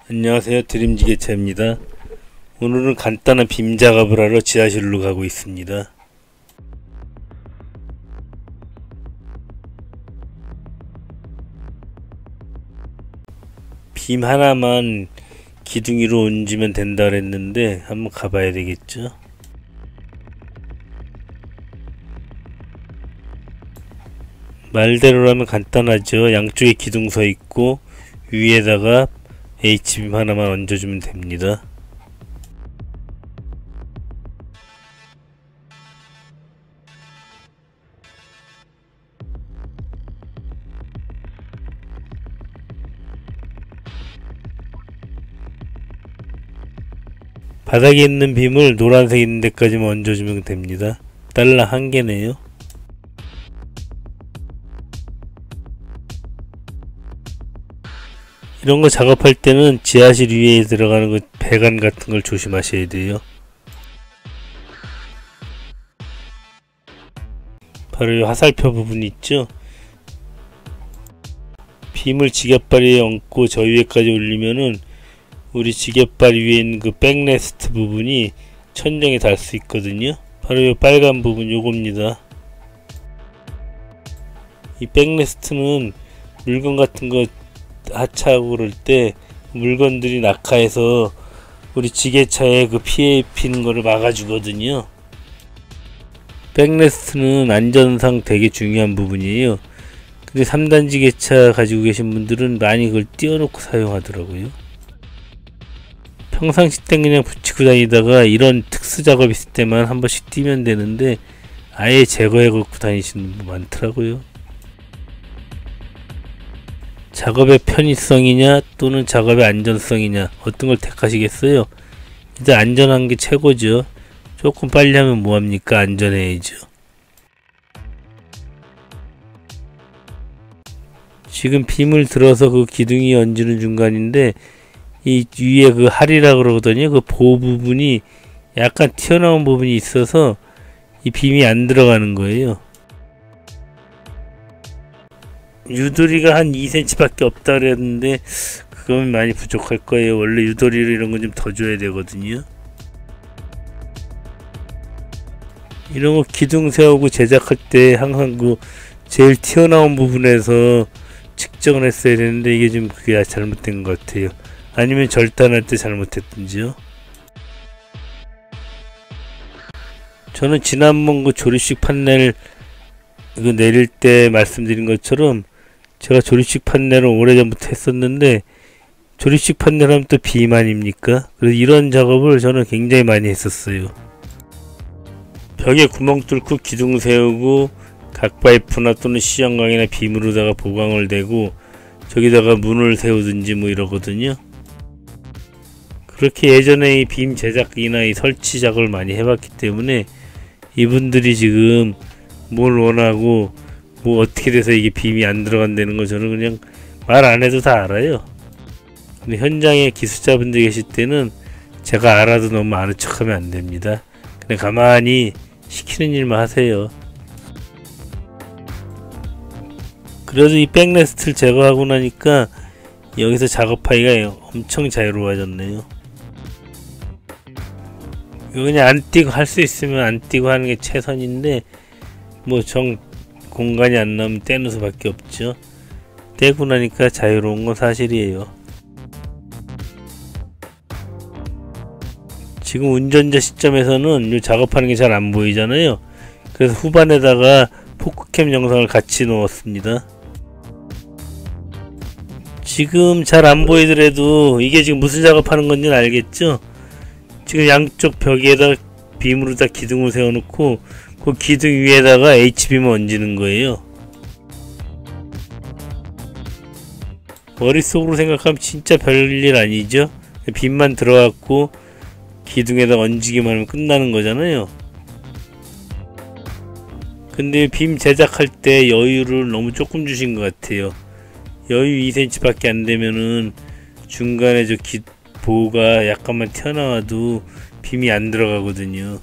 안녕하세요, 드림지게차입니다. 오늘은 간단한 빔 작업을 하러 지하실로 가고 있습니다. 빔 하나만 기둥 위로 얹으면 된다 그랬는데 한번 가봐야 되겠죠. 말대로라면 간단하죠. 양쪽에 기둥 서 있고 위에다가 H빔 하나만 얹어주면 됩니다. 바닥에 있는 빔을 노란색 있는 데까지만 얹어주면 됩니다. 달러 1개네요. 이런 거 작업할 때는 지하실 위에 들어가는 거 배관 같은 걸 조심하셔야 돼요. 바로 이 화살표 부분 있죠? 빔을 지겹바리에 얹고 저 위에까지 올리면은 우리 지겹바리 위에 있는 그 백레스트 부분이 천정에 닿을 수 있거든요. 바로 이 빨간 부분 요겁니다. 이 백레스트는 물건 같은 거 하차하고 그럴 때 물건들이 낙하해서 우리 지게차에 그 피해 입히는 거를 막아주거든요. 백레스트는 안전상 되게 중요한 부분이에요. 근데 3단 지게차 가지고 계신 분들은 많이 그걸 띄워놓고 사용하더라고요. 평상시 땐 그냥 붙이고 다니다가 이런 특수 작업 있을 때만 한 번씩 띄면 되는데 아예 제거해 갖고 다니시는 분 많더라고요. 작업의 편의성이냐 또는 작업의 안전성이냐 어떤 걸 택하시겠어요? 일단 안전한 게 최고죠. 조금 빨리 하면 뭐합니까? 안전해야죠. 지금 빔을 들어서 그 기둥이 얹는 중간인데 이 위에 그 할이라 그러거든요. 그 보호 부분이 약간 튀어나온 부분이 있어서 이 빔이 안 들어가는 거예요. 유도리가 한 2cm 밖에 없다 그랬는데 그건 많이 부족할 거예요. 원래 유도리를 이런 건 좀 더 줘야 되거든요. 이런 거 기둥 세우고 제작할 때 항상 그 제일 튀어나온 부분에서 측정을 했어야 되는데 이게 좀 그게 잘못된 것 같아요. 아니면 절단할 때 잘못했든지요. 저는 지난번 그 조립식 판넬 이거 내릴 때 말씀드린 것처럼 제가 조립식 판넬을 오래전부터 했었는데 조립식 판넬 하면 또 빔 아닙니까? 그래서 이런 작업을 저는 굉장히 많이 했었어요. 벽에 구멍 뚫고 기둥 세우고 각 파이프나 또는 시형광이나 빔으로다가 보강을 대고 저기다가 문을 세우든지 뭐 이러거든요. 그렇게 예전에 이 빔 제작이나 이 설치 작업을 많이 해봤기 때문에 이분들이 지금 뭘 원하고 뭐 어떻게 돼서 이게 빔이 안 들어간다는 거 저는 그냥 말 안 해도 다 알아요. 근데 현장에 기술자분들이 계실 때는 제가 알아도 너무 아는 척하면 안 됩니다. 그냥 가만히 시키는 일만 하세요. 그래도 이 백레스트를 제거하고 나니까 여기서 작업하기가 엄청 자유로워졌네요. 이거 그냥 안 띄고 할 수 있으면 안 띄고 하는 게 최선인데 뭐 공간이 안 나오면 떼는 수밖에 없죠. 떼고 나니까 자유로운 건 사실이에요. 지금 운전자 시점에서는 이 작업하는 게 잘 안 보이잖아요. 그래서 후반에다가 포크캠 영상을 같이 넣었습니다. 지금 잘 안 보이더라도 이게 지금 무슨 작업하는 건지 알겠죠? 지금 양쪽 벽에다 빔으로 다 기둥을 세워놓고 그 기둥 위에다가 H빔을 얹는 거예요. 머릿속으로 생각하면 진짜 별일 아니죠? 빔만 들어갔고 기둥에다 얹기만 하면 끝나는 거잖아요. 근데 빔 제작할 때 여유를 너무 조금 주신 것 같아요. 여유 2cm 밖에 안 되면은 중간에 저 보호가 약간만 튀어나와도 빔이 안 들어가거든요.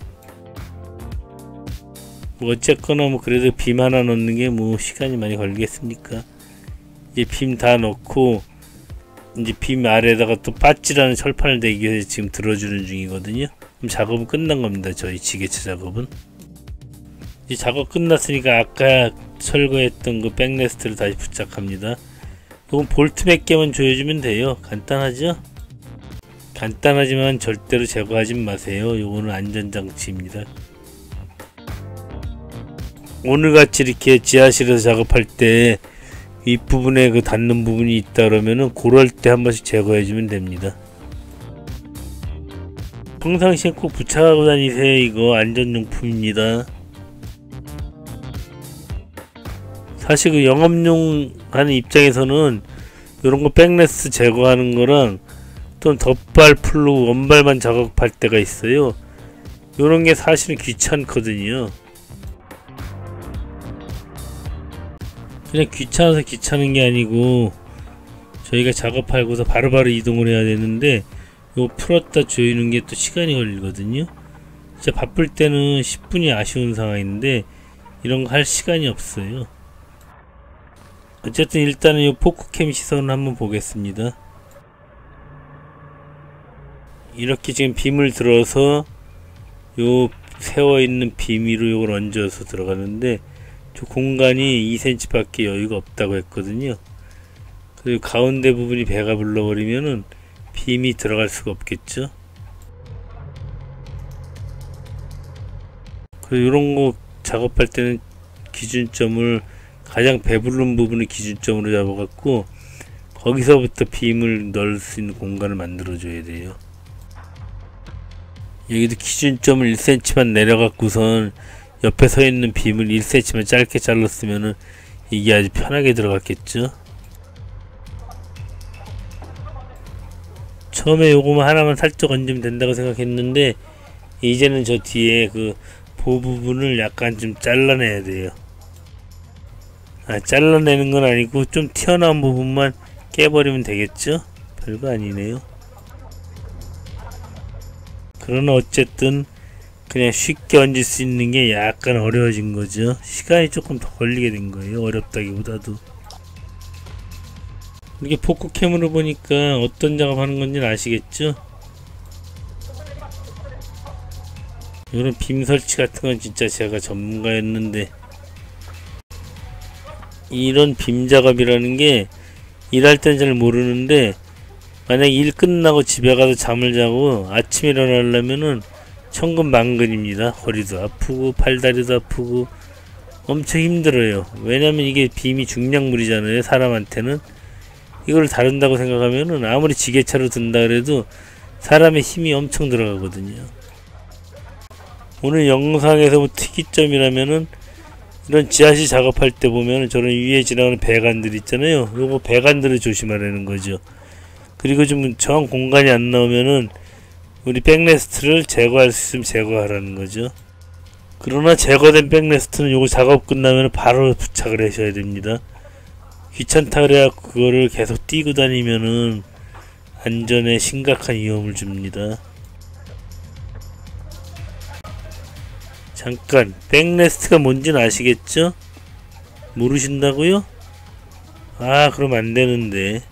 뭐 어쨌거나 뭐 그래도 빔 하나 넣는 게 뭐 시간이 많이 걸리겠습니까? 이제 빔 다 넣고 이제 빔 아래에다가 또 빠찌라는 철판을 대기 위해서 지금 들어주는 중이거든요. 그럼 작업은 끝난 겁니다. 저희 지게차 작업은. 이 작업 끝났으니까 아까 철거했던 그 백레스트를 다시 부착합니다. 이건 볼트 몇 개만 조여주면 돼요. 간단하죠? 간단하지만 절대로 제거하지 마세요. 요거는 안전장치입니다. 오늘같이 이렇게 지하실에서 작업할 때 윗부분에 그 닿는 부분이 있다 그러면은 그럴 때 한 번씩 제거해 주면 됩니다. 평상시에 꼭 부착하고 다니세요. 이거 안전용품입니다. 사실 그 영업용 하는 입장에서는 이런 거 백레스 제거하는 거랑 또 덧발 풀로 원발만 작업할 때가 있어요. 요런 게 사실은 귀찮거든요. 그냥 귀찮아서 귀찮은 게 아니고 저희가 작업하고서 바로바로 이동을 해야 되는데 요 풀었다 조이는 게 또 시간이 걸리거든요. 진짜 바쁠 때는 10분이 아쉬운 상황인데 이런 거 할 시간이 없어요. 어쨌든 일단은 요 포크캠 시선을 한번 보겠습니다. 이렇게 지금 빔을 들어서 요 세워있는 빔 위로 요걸 얹어서 들어가는데 저 공간이 2cm 밖에 여유가 없다고 했거든요. 그리고 가운데 부분이 배가 불러버리면은 빔이 들어갈 수가 없겠죠. 그리고 요런 거 작업할 때는 기준점을 가장 배부른 부분을 기준점으로 잡아갖고 거기서부터 빔을 넣을 수 있는 공간을 만들어 줘야 돼요. 여기도 기준점을 1cm만 내려갖고선 옆에 서 있는 빔을 1cm만 짧게 잘랐으면은 이게 아주 편하게 들어갔겠죠. 처음에 요거만 하나만 살짝 얹으면 된다고 생각했는데 이제는 저 뒤에 그 보 부분을 약간 좀 잘라내야 돼요. 잘라내는 건 아니고 좀 튀어나온 부분만 깨버리면 되겠죠? 별거 아니네요. 그러나 어쨌든 그냥 쉽게 얹을 수 있는 게 약간 어려워진 거죠. 시간이 조금 더 걸리게 된 거예요. 어렵다기보다도. 이게 포크캠으로 보니까 어떤 작업하는 건지 아시겠죠? 이런 빔 설치 같은 건 진짜 제가 전문가였는데 이런 빔 작업이라는 게 일할 땐 잘 모르는데 만약 일 끝나고 집에 가서 잠을 자고 아침에 일어나려면은 천근만근입니다. 허리도 아프고 팔다리도 아프고 엄청 힘들어요. 왜냐면 이게 빔이 중량물이잖아요. 사람한테는. 이걸 다룬다고 생각하면은 아무리 지게차로 든다 그래도 사람의 힘이 엄청 들어가거든요. 오늘 영상에서 뭐 특이점이라면은 이런 지하실 작업할 때 보면은 저런 위에 지나가는 배관들 있잖아요. 요거 배관들을 조심하라는 거죠. 그리고 좀 정 공간이 안 나오면은 우리 백레스트를 제거할 수 있으면 제거하라는 거죠. 그러나 제거된 백레스트는 요거 작업 끝나면 바로 부착을 하셔야 됩니다. 귀찮다 그래야 그거를 계속 띄고 다니면은 안전에 심각한 위험을 줍니다. 잠깐, 백레스트가 뭔지는 아시겠죠? 모르신다고요? 그럼 안 되는데.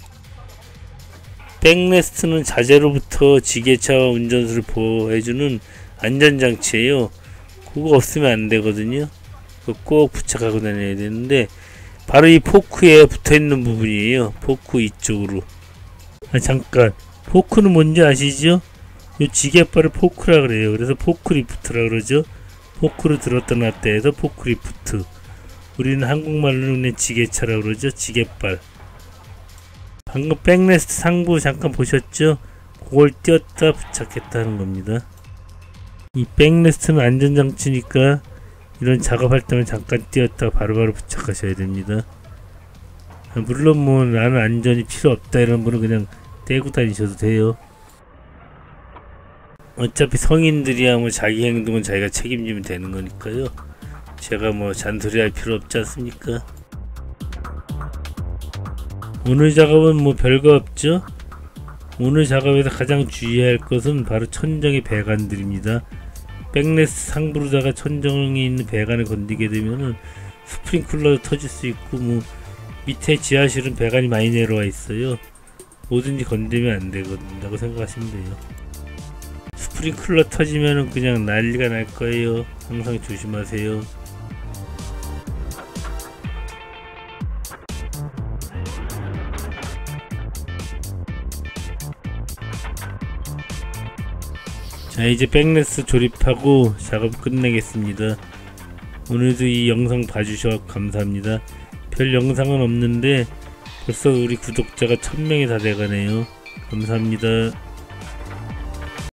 백레스트는 자재로부터 지게차와 운전수를 보호해주는 안전장치예요. 그거 없으면 안 되거든요. 그거 꼭 부착하고 다녀야 되는데 바로 이 포크에 붙어있는 부분이에요. 포크 이쪽으로. 잠깐, 포크는 뭔지 아시죠? 요 지게발을 포크라 그래요. 그래서 포크리프트라 그러죠. 포크로 들었다 놨다 해서 포크리프트. 우리는 한국말로는 그냥 지게차라 그러죠. 지게발. 방금 백레스트 상부 잠깐 보셨죠? 그걸 띄었다 부착했다는 겁니다. 이 백레스트는 안전장치니까 이런 작업할 때만 잠깐 띄었다가 바로바로 부착하셔야 됩니다. 물론 뭐 나는 안전이 필요 없다 이런 분은 그냥 떼고 다니셔도 돼요. 어차피 성인들이야 뭐 자기 행동은 자기가 책임지면 되는 거니까요. 제가 뭐 잔소리 할 필요 없지 않습니까? 오늘 작업은 뭐 별거 없죠? 오늘 작업에서 가장 주의해야 할 것은 바로 천정의 배관들입니다. 백레스 상부로다가 천정에 있는 배관을 건드리게 되면은 스프링클러도 터질 수 있고 뭐 밑에 지하실은 배관이 많이 내려와 있어요. 뭐든지 건드리면 안 되겠다고 생각하시면 돼요. 스프링클러 터지면은 그냥 난리가 날 거예요. 항상 조심하세요. 자, 이제 백레스 조립하고 작업 끝내겠습니다. 오늘도 이 영상 봐주셔서 감사합니다. 별 영상은 없는데 벌써 우리 구독자가 1000명이 다 돼가네요. 감사합니다.